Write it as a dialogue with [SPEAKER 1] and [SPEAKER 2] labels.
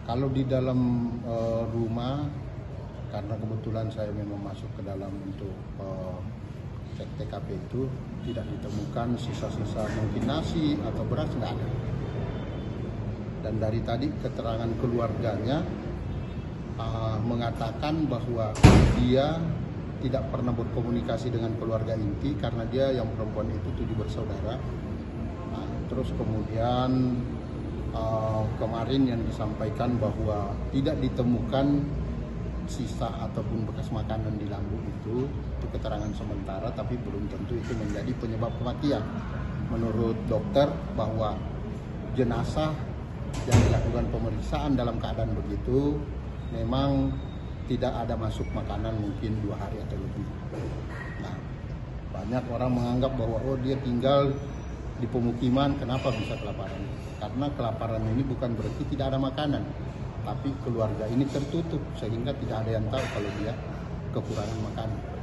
[SPEAKER 1] Kalau di dalam rumah, karena kebetulan saya memang masuk ke dalam untuk cek TKP itu, tidak ditemukan sisa-sisa mungkin nasi atau beras, nggak ada. Dan dari tadi keterangan keluarganya mengatakan bahwa dia tidak pernah berkomunikasi dengan keluarga inti karena dia yang perempuan itu 7 bersaudara. Nah, terus kemudian kemarin yang disampaikan bahwa tidak ditemukan sisa ataupun bekas makanan di lambung itu keterangan sementara, tapi belum tentu itu menjadi penyebab kematian. Menurut dokter bahwa jenazah yang dilakukan pemeriksaan dalam keadaan begitu memang tidak ada masuk makanan mungkin 2 hari atau lebih. Nah, banyak orang menganggap bahwa dia tinggal di pemukiman, kenapa bisa kelaparan? Karena kelaparan ini bukan berarti tidak ada makanan, tapi keluarga ini tertutup sehingga tidak ada yang tahu kalau dia kekurangan makanan.